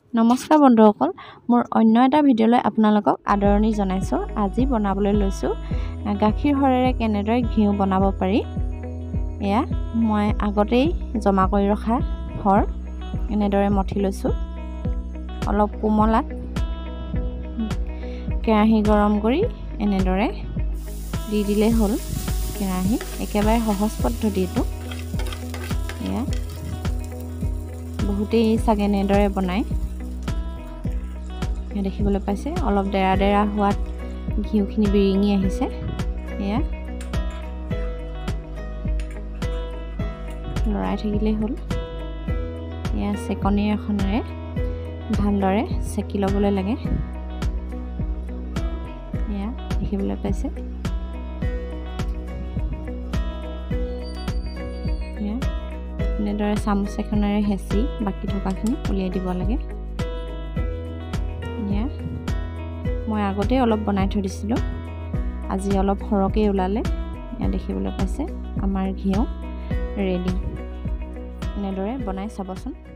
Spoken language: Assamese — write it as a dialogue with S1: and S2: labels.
S1: নমস্কাৰ বন্ধুসকল, মোৰ অন্য এটা ভিডিঅ'লৈ আপোনালোকক আদৰণি জনাইছোঁ। আজি বনাবলৈ লৈছোঁ গাখীৰ সৰেৰে কেনেদৰে ঘিউ বনাব পাৰি। এয়া মই আগতেই জমা কৰি ৰখা সৰ এনেদৰে মঠি লৈছোঁ। অলপ কোমলাত কেৰাহী গৰম কৰি এনেদৰে দি দিলেই হ'ল। কেৰাহী একেবাৰে সহজ পদ্ধতি এইটো। এয়া বহুতেই চাগে এনেদৰে বনায়। দেখিবলৈ পাইছে অলপ ডেৰা ডেৰা হোৱাত ঘিউখিনি বিৰিঙি আহিছে। এয়া লৰাই থাকিলেই হ'ল। এয়া চেকনিৰ এখনেৰে ভালদৰে চেকি ল'বলৈ লাগে। এয়া দেখিবলৈ পাইছে। এয়া এনেদৰে চামুচ এখনেৰে হেঁচি বাকী থকাখিনি উলিয়াই দিব লাগে। মই আগতেই অলপ বনাই থৈ দিছিলোঁ, আজি অলপ সৰহকৈ ওলালে। এয়া দেখিবলৈ পাইছে আমাৰ ঘিউ ৰেডি। এনেদৰে বনাই চাবচোন।